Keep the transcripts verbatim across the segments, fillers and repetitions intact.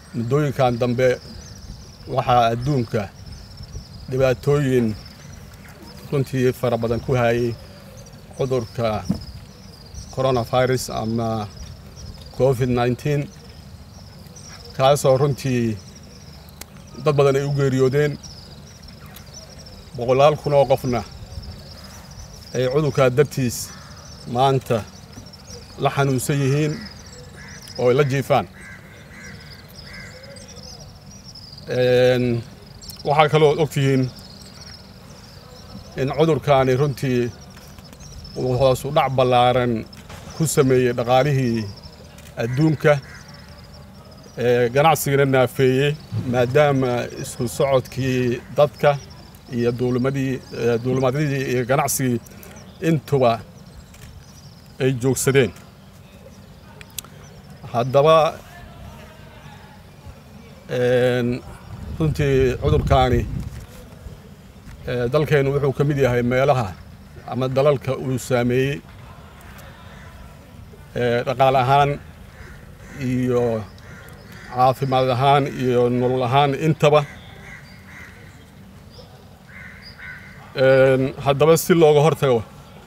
muddooyinkan dambe waxaa adduunka dhibaatooyin runtii fara badan ku hayay cudurka coronavirus ama covid nineteen kaasoo runtii dad badan ay u geeriyoodeen boqolaal kun oo qofna ay cudurka dartiis maanta la xanuunsan yihiin oo la jiifaan waxaa kaloo ogtihiin in cudurkaani runtii uu hoos u dhac ballaaran ku sameeyey dhaqaalihii adduunka ganacsigana naafeeyey maadaama isku socodkii dadka iyo duulimadii duulimaadadii iyo ganacsigii intuba ay joogsadeen haddaba runtii cudurkaani dalkeenu wuxuu ka mid yahay meelaha ama dalalka uu saameeyey dhaqaal ahaan iyo caafimaad ahaan iyo nolol ahaan intaba haddaba si looga hortago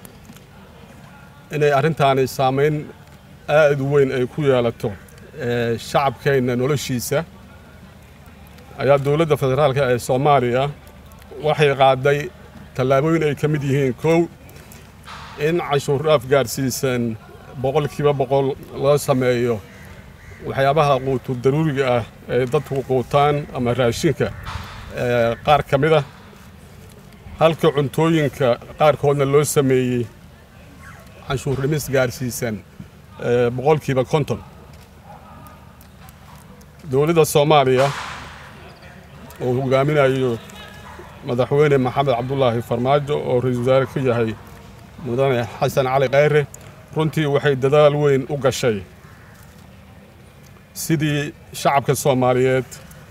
inay arrintaani saamayn aad u weyn ay ku yeelato shacabkeenna noloshiisa ayaa dowladda federaalka ee Soomaaliya waxay qaaday tallaabooyin ay ka mid yihiin kow in cashuur dhaaf gaarsiisan boqolkiiba boqol loo sameeyo waxyaabaha quutu daruuriga ah ee dadku quutaan ama raashinka qaar ka mid ah halka cuntooyinka qaarkoodna loo sameeyey cashuur dhimis gaarsiisan boqolkiiba konton dowladda Soomaaliya oo hogaaminayo madaxweyne maxamed cabdullaahi farmaajo oo ra'iisul wasaare ka yahay mudane xasan cali khayre runtii waxay dadaal weyn u gashay sidii shacabka Soomaaliyeed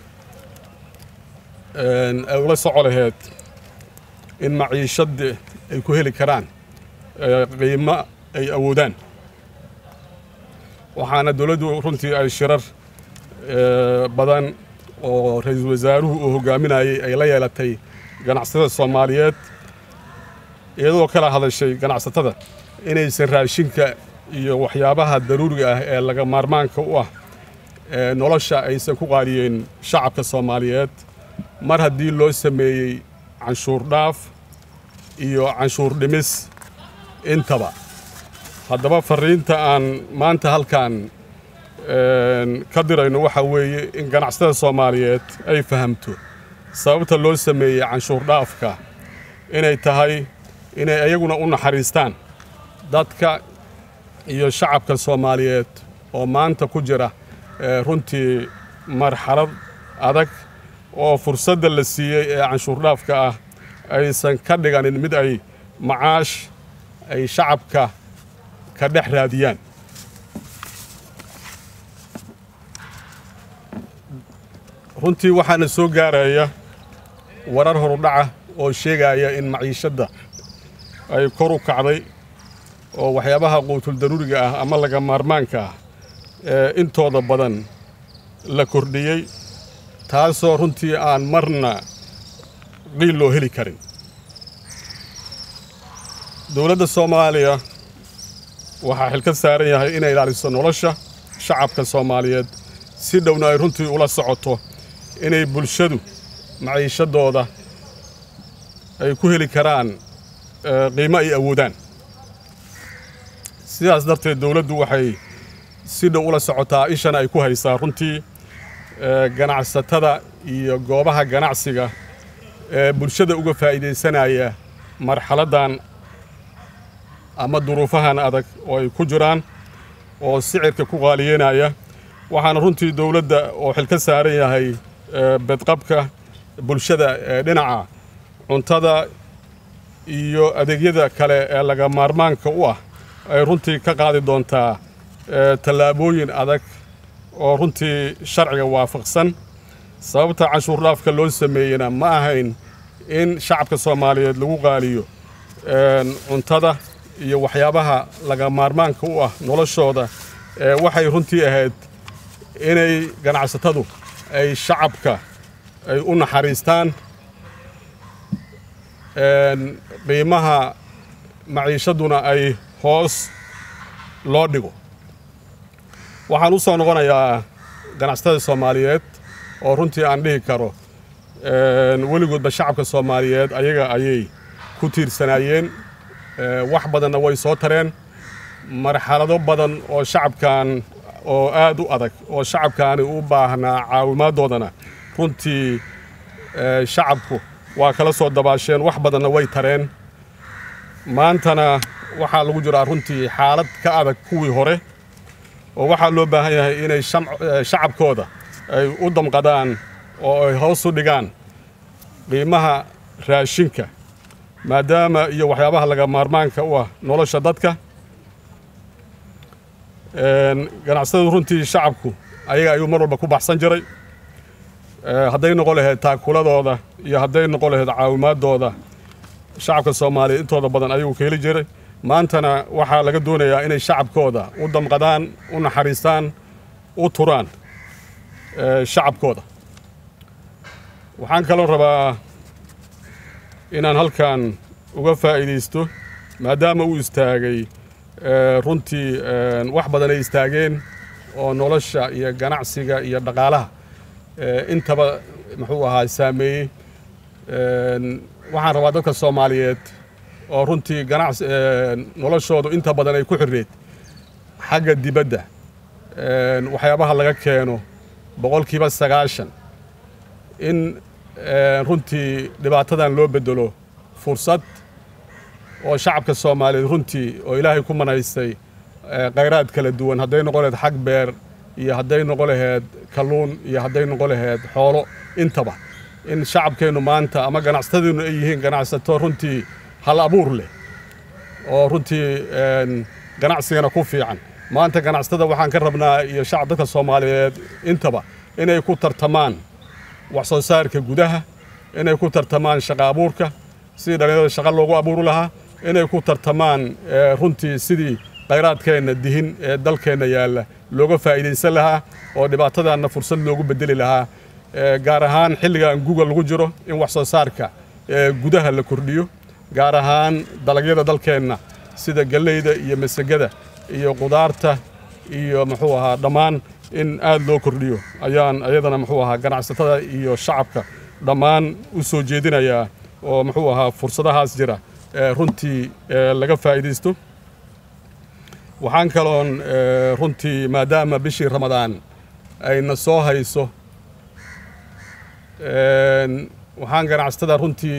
ay ula soco lahayd in maciishada ay ku heli karaan qiimo ay awoodaan waxaana dowladdu runtii ay shirar badan oo ra'iisul wasaaruhu uu hogaaminayay ay la yeelatay ganacsatada Soomaaliyeed iyadoo kala hadashay ganacsatada inaysan raashinka iyo waxyaabaha daruuriga ah ee laga maarmaanka u ah nolosha aysan ku qaadiyeen shacabka Soomaaliyeed mar haddii loo sameeyey canshuur dhaaf iyo canshuur dhimis intaba haddaba fariinta aan maanta halkan ka dirayno waxa weeye in ganacsatada Soomaaliyeed ay fahamto sababta loo sameeyey canshuur dhaafka inay tahay inay ayaguna u naxariistaan dadka iyo shacabka Soomaaliyeed oo maanta ku jira runtii marxalad adag oo fursadda la siiyey ee canshuur dhaafka ah aysan ka dhiganin mid ay macaash ay shacabka ka dhex raadiyaan runtii waxaana soo gaaraya warar horudhaca oo sheegaya in maciishada ay kor u kacday oo waxyaabaha quutul daruuriga ah ama laga maarmaanka ah ee intooda badan la kordhiyey taasoo runtii aan marna qiil loo heli karin dowladda Soomaaliya waxaa xil ka saaran yahay inay ilaaliso nolosha shacabka Soomaaliyeed si dhowna ay runtii ula socoto inay bulshadu maciishadooda ay ku heli karaan qiimo ay awoodaan sidaas darteed dowladdu waxay si dhow ula socotaa ishana ay ku haysaa runtii ganacsatada iyo goobaha ganacsiga ee bulshada uga faa'iideysanaya marxaladan ama duruufahan adag oo ay ku jiraan oo sicirka ku qaaliyeynaya waxaana runtii dowladda oo xil ka saaran yahay badqabka bulshada ee dhinaca cuntada iyo adeegyada kale ee laga maarmaanka u ah ay runtii ka qaadi doontaa tallaabooyin adag oo runtii sharciga waafaqsan sababta canshuur dhaafka loo sameeyena ma ahayn in shacabka Soomaaliyeed lagu qaaliyo cuntada iyo waxyaabaha laga maarmaanka u ah noloshooda waxay runtii ahayd inay ganacsatadu ay shacabka ay u naxariistaan qiimaha maciishaduna ay hoos loo dhigo. waxaan u soo noqonayaa ganacsatada Soomaaliyeed oo runtii aan dhihi karo weligoodba shacabka Soomaaliyeed ayaga ayay ku tiirsanayeen wax badanna way soo tareen marxalado badan oo shacabkan oo aad u adag oo shacabkaani u baahnaa caawimadoodana runtii shacabku waa kala soo dabaasheen wax badanna way tareen maantana waxaa lagu jiraa runtii xaalad ka adag kuwii hore oo waxaa loo baahan yahay inay shacabkooda ay u damqadaan oo ay hoos u dhigaan qiimaha raashinka maadaama iyo waxyaabaha laga maarmaanka u ah nolosha dadka ganacsatadu runtii shacabku ayaga ayuu mar walba ku baxsan jiray hadday noqon lahayd taakuladooda iyo hadday noqon lahayd caawimaadooda shacabka Soomaaliyeed intooda badan ayuu ka heli jiray maantana waxaa laga doonayaa inay shacabkooda u damqadaan u naxariistaan u turaan shacabkooda waxaan kaloo rabaa inaan halkan uga faa'iideysto maadaama uu istaagay runtii wax badan ay istaageen oo nolosha iyo ganacsiga iyo dhaqaalaha intaba muxuu ahaa saameeyay waxaan rabaa dadka Soomaaliyeed oo runtii ganacsi noloshoodu inta badan ay ku xirreed xagga dibadda waxyaabaha laga keeno boqolkiiba sagaashan in runtii dhibaatadan loo bedelo fursad oo shacabka Soomaaliyeed runtii oo Ilaahay ku manaystay khayraad kala duwan hadday noqon lahayd xag beer iyo hadday noqon lahayd kalluun iyo hadday noqon lahayd xoolo intaba in shacabkeenu maanta ama ganacsataduna ay yihiin ganacsato runtii hal abuur leh oo runtii ganacsigana ku fiican maanta ganacsatada waxaan ka rabnaa iyo shacab dadka Soomaaliyeed intaba inay ku tartamaan wax soo saarka gudaha inay ku tartamaan shaqo abuurka sidii dhalinyarada shaqo loogu abuuri lahaa inay ku tartamaan runtii sidii khayraadkeena dihin ee dalkeena yaala looga faa'iideysan lahaa oo dhibaatadaana fursad loogu bedeli lahaa gaar ahaan xilligan Google lagu jiro in wax soo saarka gudaha la kordhiyo gaar ahaan dalagyada dalkeena sida galeyda iyo masagada iyo qudaarta iyo muxuu ahaa dhamaan in aad loo kordhiyo ayaan ayadana muxuu ahaa ganacsatada iyo shacabka dhamaan u soo jeedinaya oo muxuu ahaa fursadahaas jira runtii laga faa'iideysto waxaan kaloon runtii maadaama bishii Ramadaan ayna soo hayso waxaan ganacsatada runtii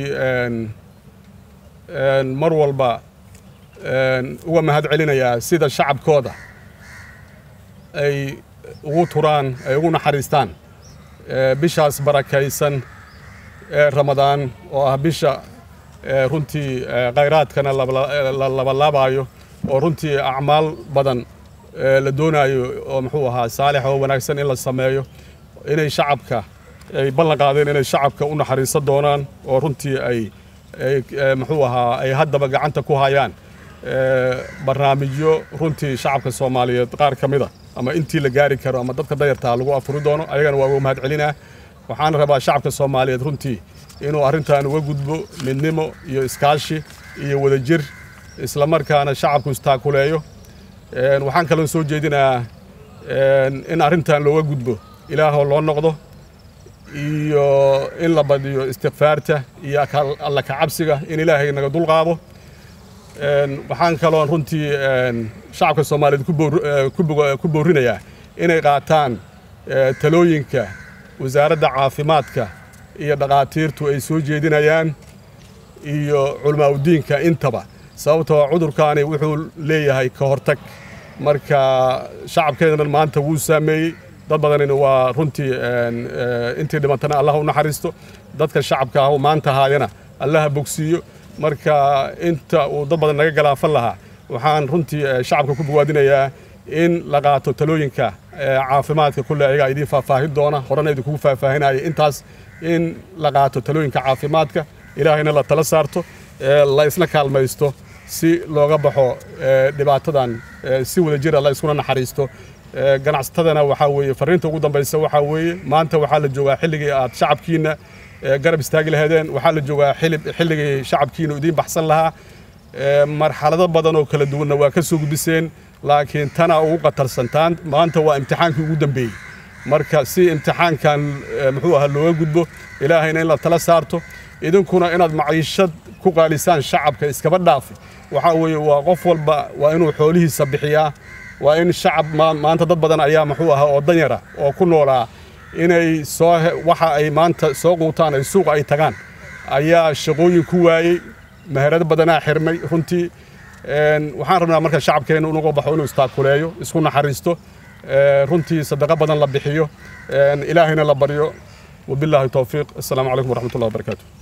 mar walba uga mahad celinayaa sida shacabkooda ay ugu turaan ay ugu naxariistaan bishaas barakaysan ee Ramadaan oo ah bisha runtii khayraadkana la labalaabayo oo runtii acmaal badan la doonayo oo muxuu ahaa saalix oo wanaagsan in la sameeyo inay shacabka ay ballan qaadeen inay shacabka u naxariisan doonaan oo runtii ay muxuu ahaa ay haddaba gacanta ku hayaan barnaamijyo runtii shacabka Soomaaliyeed qaar ka mid ah ama intii la gaari karo ama dadka dayarta lagu afuri doono ayagana waa uga mahad celinaa waxaan rabaa shacabka Soomaaliyeed runtii inuu arrintan uga gudbo midnimo iyo iskaashi iyo wadajir isla markaana shacabku istaakuleeyo waxaan kaloo soo jeedinaa in arrintan looga gudbo ilaahoo loo noqdo iyo in la badiyo istighfaarta iyo alla ka cabsiga in Ilaahay naga dul qaado waxaan kaloo runtii shacabka Soomaaliyeed ku boorinayaa inay qaataan talooyinka wasaaradda caafimaadka iyo dhaqaatiirtu ay soo jeedinayaan iyo culmaadiinka intaba sababtoo cudurkaani wuxuu leeyahay ka hortag marka shacabkeena maanta wuu saameeyay dad badan waa runtii intii dhimantana Allah u naxariisto dadka shacabka ah maanta haayana Allah bogsiyo marka inta uu dad badan naga galaafan lahaa waxaan runtii shacabka ku bogaadinayaa in la qaato talooyinka caafimaadka kulli ayaga idin faahfaahin doona horena idinku faahfaahinaya intaas in la qaato talooyinka caafimaadka ilaahayna la tala saarto la isla kaalmaysto si looga baxo dhibaatadan si wada jir la isku naxariisto ganacsatadana waxaa weeye fariinta ugu dambaysa waxaa weeye maanta waxaa la joogaa xilligii aad shacabkiina garab istaagi lahaydeen waxaa la joogaa xilligii shacabkiina idiin baxsan lahaa marxalado badan oo kala duwanna waa ka soo gudbiseen laakiin tana ugu qatarsantaan maanta waa imtixaankii ugu dambeeyey marka si imtixaankan muxuu ahaa looga gudbo ilaahayna in la tala saarto idinkuna inaad maciishad ku qaalisaan shacabka iskaba dhaafi waxaa weeye waa qof walba waa inuu xoolihiisa bixiyaa waa in shacab maanta dad badan ayaa muxuu ahaa oo danyara oo ku noolaa inay soo waxa ay maanta soo quutaan ay suuq ay tagaan ayaa shaqooyin ku waayey meherad badanaa xirmay runtii waxaan rabnaa marka shacabkeena uu uga baxo inuu istaakuleeyo isku naxariisto runtii sadaqa badan la bixiyo ilaahayna la baryo wabillahi tawfiiq assalaamu calaykum waraxmatullahi wabarakaatuh